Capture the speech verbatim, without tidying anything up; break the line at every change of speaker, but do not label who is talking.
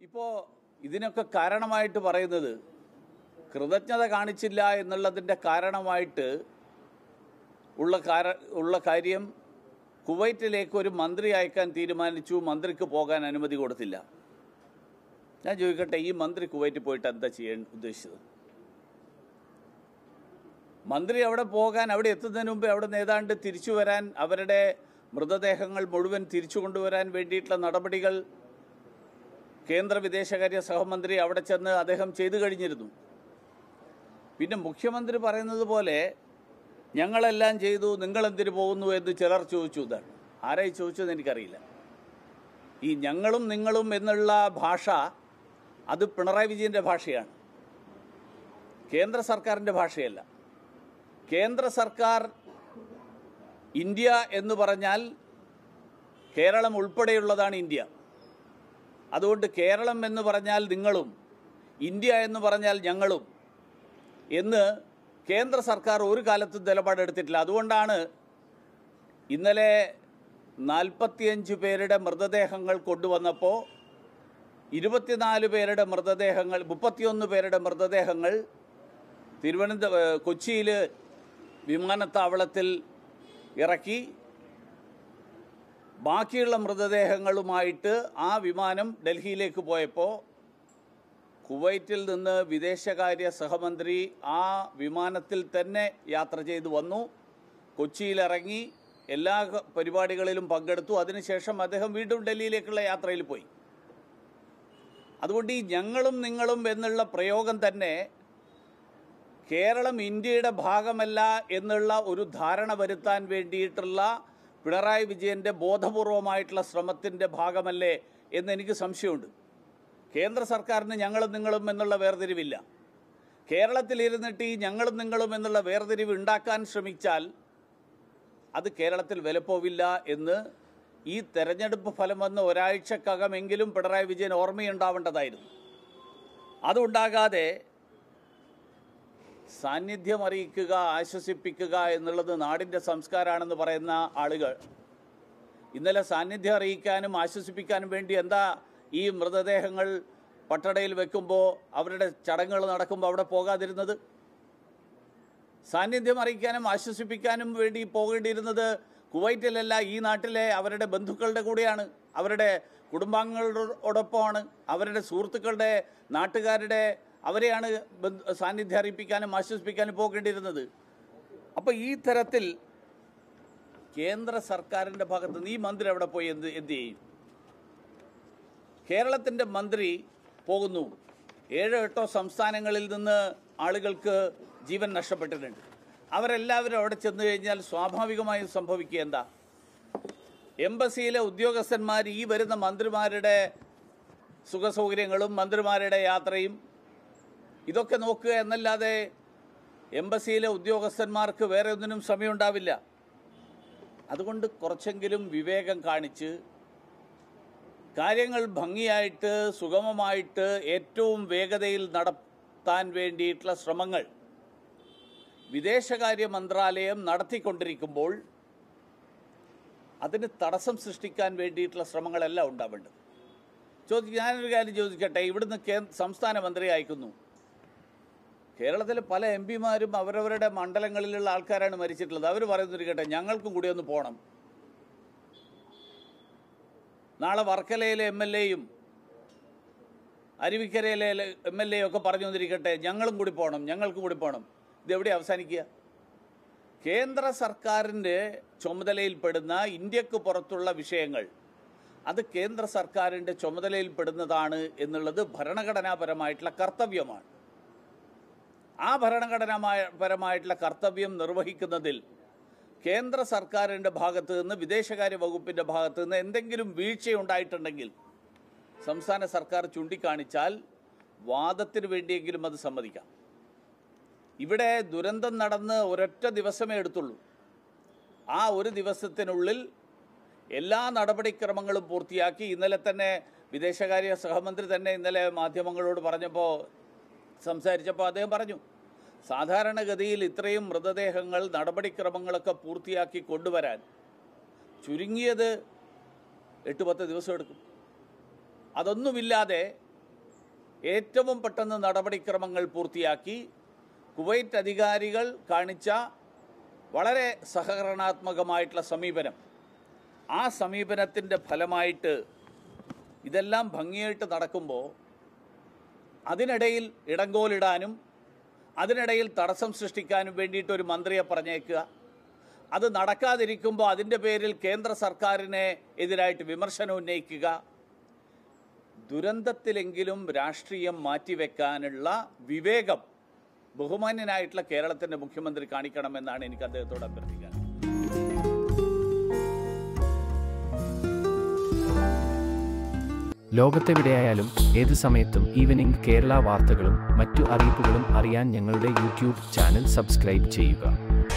ഇപ്പോൾ ഇതിനൊക്കെ കാരണമായിട്ട് പറയുന്നത് കൃതജ്ഞത കാണിച്ചില്ല എന്നുള്ളതിൻ്റെ കാരണമായിട്ട് ഉള്ള കാര ഉള്ള കാര്യം കുവൈറ്റിലേക്ക് ഒരു മന്ത്രി അയക്കാൻ തീരുമാനിച്ചു, മന്ത്രിക്ക് പോകാൻ അനുമതി കൊടുത്തില്ല. ഞാൻ ചോദിക്കട്ടെ, ഈ മന്ത്രി കുവൈറ്റിൽ പോയിട്ട് എന്താ ചെയ്യാൻ ഉദ്ദേശിച്ചത്? മന്ത്രി അവിടെ പോകാൻ, അവിടെ എത്തുന്നതിന് മുമ്പ് അവിടെ നേതാണ്ട് തിരിച്ചു വരാൻ, അവരുടെ മൃതദേഹങ്ങൾ മുഴുവൻ തിരിച്ചു കൊണ്ടുവരാൻ വേണ്ടിയിട്ടുള്ള നടപടികൾ കേന്ദ്ര വിദേശകാര്യ സഹമന്ത്രി അവിടെ ചെന്ന് അദ്ദേഹം ചെയ്തു കഴിഞ്ഞിരുന്നു. പിന്നെ മുഖ്യമന്ത്രി പറയുന്നത് പോലെ ഞങ്ങളെല്ലാം ചെയ്തു, നിങ്ങളെന്തിനു പോകുന്നു എന്ന് ചിലർ ചോദിച്ചു. ഇതാണ് ആരായി ചോദിച്ചതെന്ന് എനിക്കറിയില്ല. ഈ ഞങ്ങളും നിങ്ങളും എന്നുള്ള ഭാഷ അത് പിണറായി വിജയൻ്റെ ഭാഷയാണ്, കേന്ദ്ര സർക്കാരിൻ്റെ ഭാഷയല്ല. കേന്ദ്ര സർക്കാർ ഇന്ത്യ എന്ന് പറഞ്ഞാൽ കേരളം ഉൾപ്പെടെയുള്ളതാണ് ഇന്ത്യ. അതുകൊണ്ട് കേരളം എന്ന് പറഞ്ഞാൽ നിങ്ങളും, ഇന്ത്യ എന്ന് പറഞ്ഞാൽ ഞങ്ങളും എന്ന് കേന്ദ്ര സർക്കാർ ഒരു കാലത്തും നിലപാടെടുത്തിട്ടില്ല. അതുകൊണ്ടാണ് ഇന്നലെ നാൽപ്പത്തിയഞ്ച് പേരുടെ മൃതദേഹങ്ങൾ കൊണ്ടുവന്നപ്പോൾ ഇരുപത്തിനാല് പേരുടെ മൃതദേഹങ്ങൾ മുപ്പത്തിയൊന്ന് പേരുടെ മൃതദേഹങ്ങൾ തിരുവനന്തപുരം കൊച്ചിയിൽ വിമാനത്താവളത്തിൽ ഇറക്കി, ബാക്കിയുള്ള മൃതദേഹങ്ങളുമായിട്ട് ആ വിമാനം ഡൽഹിയിലേക്ക് പോയപ്പോൾ കുവൈറ്റിൽ നിന്ന് വിദേശകാര്യ സഹമന്ത്രി ആ വിമാനത്തിൽ തന്നെ യാത്ര ചെയ്തു വന്നു, കൊച്ചിയിലിറങ്ങി എല്ലാ പരിപാടികളിലും പങ്കെടുത്തു. അതിനുശേഷം അദ്ദേഹം വീണ്ടും ഡൽഹിയിലേക്കുള്ള യാത്രയിൽ പോയി. അതുകൊണ്ട് ഈ ഞങ്ങളും നിങ്ങളും എന്നുള്ള പ്രയോഗം തന്നെ കേരളം ഇന്ത്യയുടെ ഭാഗമല്ല എന്നുള്ള ഒരു ധാരണ വരുത്താൻ വേണ്ടിയിട്ടുള്ള പിണറായി വിജയൻ്റെ ബോധപൂർവമായിട്ടുള്ള ശ്രമത്തിൻ്റെ ഭാഗമല്ലേ എന്നെനിക്ക് സംശയമുണ്ട്. കേന്ദ്ര സർക്കാരിന് ഞങ്ങളും നിങ്ങളും എന്നുള്ള വേർതിരിവില്ല. കേരളത്തിലിരുന്നിട്ട് ഈ ഞങ്ങളും നിങ്ങളും എന്നുള്ള വേർതിരിവ് ഉണ്ടാക്കാൻ ശ്രമിച്ചാൽ അത് കേരളത്തിൽ വിലപ്പോവില്ല എന്ന് ഈ തെരഞ്ഞെടുപ്പ് ഫലം വന്ന് ഒരാഴ്ചക്കകമെങ്കിലും പിണറായി വിജയൻ ഓർമ്മയുണ്ടാവേണ്ടതായിരുന്നു. അതുണ്ടാകാതെ സാന്നിധ്യം അറിയിക്കുക, ആശ്വസിപ്പിക്കുക എന്നുള്ളത് നാടിൻ്റെ സംസ്കാരമാണെന്ന് പറയുന്ന ആളുകൾ ഇന്നലെ സാന്നിധ്യം അറിയിക്കാനും ആശ്വസിപ്പിക്കാനും വേണ്ടി എന്താ ഈ മൃതദേഹങ്ങൾ പട്ടടയിൽ വെക്കുമ്പോൾ, അവരുടെ ചടങ്ങുകൾ നടക്കുമ്പോൾ അവിടെ പോകാതിരുന്നത്? സാന്നിധ്യം അറിയിക്കാനും ആശ്വസിപ്പിക്കാനും വേണ്ടി പോകേണ്ടിയിരുന്നത് കുവൈറ്റിലല്ല, ഈ നാട്ടിലെ അവരുടെ ബന്ധുക്കളുടെ കൂടെയാണ്, അവരുടെ കുടുംബാംഗങ്ങളോടൊപ്പമാണ്, അവരുടെ സുഹൃത്തുക്കളുടെ നാട്ടുകാരുടെ അവരെയാണ് സാന്നിധ്യം അറിയിപ്പിക്കാനും ആശ്വസിപ്പിക്കാനും പോകേണ്ടിയിരുന്നത്. അപ്പോൾ ഈ തരത്തിൽ കേന്ദ്ര സർക്കാരിൻ്റെ ഭാഗത്ത് നിന്ന് ഈ മന്ത്രി അവിടെ പോയി എന്ത് എന്ത് ചെയ്യും? കേരളത്തിൻ്റെ മന്ത്രി പോകുന്നു, ഏഴോ എട്ടോ സംസ്ഥാനങ്ങളിൽ നിന്ന് ആളുകൾക്ക് ജീവൻ നഷ്ടപ്പെട്ടിട്ടുണ്ട്. അവരെല്ലാവരും അവിടെ ചെന്ന് കഴിഞ്ഞാൽ സ്വാഭാവികമായും സംഭവിക്കുക എന്താ? എംബസിയിലെ ഉദ്യോഗസ്ഥന്മാർ ഈ വരുന്ന മന്ത്രിമാരുടെ സുഖസൗകര്യങ്ങളും മന്ത്രിമാരുടെ യാത്രയും ഇതൊക്കെ നോക്കുക എന്നല്ലാതെ എംബസിയിലെ ഉദ്യോഗസ്ഥന്മാർക്ക് വേറെ ഒന്നിനും സമയമുണ്ടാവില്ല. അതുകൊണ്ട് കുറച്ചെങ്കിലും വിവേകം കാണിച്ച് കാര്യങ്ങൾ ഭംഗിയായിട്ട് സുഗമമായിട്ട് ഏറ്റവും വേഗതയിൽ നടത്താൻ വേണ്ടിയിട്ടുള്ള ശ്രമങ്ങൾ വിദേശകാര്യ മന്ത്രാലയം നടത്തിക്കൊണ്ടിരിക്കുമ്പോൾ അതിന് തടസ്സം സൃഷ്ടിക്കാൻ വേണ്ടിയിട്ടുള്ള ശ്രമങ്ങളെല്ലാം ഉണ്ടാവേണ്ടത്. ചോദി ഞാനൊരു കാര്യം ചോദിക്കട്ടെ, ഇവിടുന്ന് കേ സംസ്ഥാന മന്ത്രി അയക്കുന്നു. കേരളത്തിലെ പല എം പിമാരും അവരവരുടെ മണ്ഡലങ്ങളിലുള്ള ആൾക്കാരാണ് മരിച്ചിട്ടുള്ളത്. അവർ പറയുന്നിരിക്കട്ടെ, ഞങ്ങൾക്കും കൂടി ഒന്ന് പോകണം. നാളെ വർക്കലയിലെ എം എൽ എയും അരുവിക്കരയിലെ എം എൽ എയും ഒക്കെ പറഞ്ഞു വന്നിരിക്കട്ടെ, ഞങ്ങളും കൂടി പോകണം, ഞങ്ങൾക്കും കൂടി പോകണം. ഇതെവിടെ അവസാനിക്കുക? കേന്ദ്ര സർക്കാരിൻ്റെ ചുമതലയിൽപ്പെടുന്ന ഇന്ത്യക്ക് പുറത്തുള്ള വിഷയങ്ങൾ അത് കേന്ദ്ര സർക്കാരിൻ്റെ ചുമതലയിൽപ്പെടുന്നതാണ് എന്നുള്ളത് ഭരണഘടനാപരമായിട്ടുള്ള കർത്തവ്യമാണ്. ആ ഭരണഘടനാപരമായിട്ടുള്ള കർത്തവ്യം നിർവഹിക്കുന്നതിൽ കേന്ദ്ര സർക്കാരിൻ്റെ ഭാഗത്തു നിന്ന്, വിദേശകാര്യ വകുപ്പിൻ്റെ ഭാഗത്തു നിന്ന് എന്തെങ്കിലും വീഴ്ചയുണ്ടായിട്ടുണ്ടെങ്കിൽ സംസ്ഥാന സർക്കാർ ചൂണ്ടിക്കാണിച്ചാൽ വാദത്തിന് വേണ്ടിയെങ്കിലും അത് സമ്മതിക്കാം. ഇവിടെ ദുരന്തം നടന്ന് ഒരൊറ്റ ദിവസമേ എടുത്തുള്ളൂ. ആ ഒരു ദിവസത്തിനുള്ളിൽ എല്ലാ നടപടിക്രമങ്ങളും പൂർത്തിയാക്കി. ഇന്നലെ തന്നെ വിദേശകാര്യ സഹമന്ത്രി തന്നെ ഇന്നലെ മാധ്യമങ്ങളോട് പറഞ്ഞപ്പോൾ സംസാരിച്ചപ്പോൾ അദ്ദേഹം പറഞ്ഞു, സാധാരണഗതിയിൽ ഇത്രയും മൃതദേഹങ്ങൾ നടപടിക്രമങ്ങളൊക്കെ പൂർത്തിയാക്കി കൊണ്ടുവരാൻ ചുരുങ്ങിയത് എട്ട് പത്ത് ദിവസം എടുക്കും. അതൊന്നുമില്ലാതെ ഏറ്റവും പെട്ടെന്ന് നടപടിക്രമങ്ങൾ പൂർത്തിയാക്കി കുവൈറ്റ് അധികാരികൾ കാണിച്ച വളരെ സഹകരണാത്മകമായിട്ടുള്ള സമീപനം, ആ സമീപനത്തിൻ്റെ ഫലമായിട്ട് ഇതെല്ലാം ഭംഗിയായിട്ട് നടക്കുമ്പോൾ അതിനിടയിൽ ഇടങ്കോലിടാനും അതിനിടയിൽ തടസ്സം സൃഷ്ടിക്കാനും വേണ്ടിയിട്ട് ഒരു മന്ത്രിയെ പറഞ്ഞേക്കുക, അത് നടക്കാതിരിക്കുമ്പോൾ അതിൻ്റെ പേരിൽ കേന്ദ്ര സർക്കാരിനെ എതിരായിട്ട് വിമർശനം ഉന്നയിക്കുക, ദുരന്തത്തിലെങ്കിലും രാഷ്ട്രീയം മാറ്റിവെക്കാനുള്ള വിവേകം ബഹുമാന്യനായിട്ടുള്ള കേരളത്തിൻ്റെ മുഖ്യമന്ത്രി കാണിക്കണമെന്നാണ് എനിക്ക് അദ്ദേഹത്തോട് അഭ്യർത്ഥിക്കാൻ.
ലോകത്തെവിടെയായാലും ഏത് സമയത്തും ഈവനിംഗ് കേരള വാർത്തകളും മറ്റു അറിയിപ്പുകളും അറിയാൻ ഞങ്ങളുടെ യൂട്യൂബ് ചാനൽ സബ്സ്ക്രൈബ് ചെയ്യുക.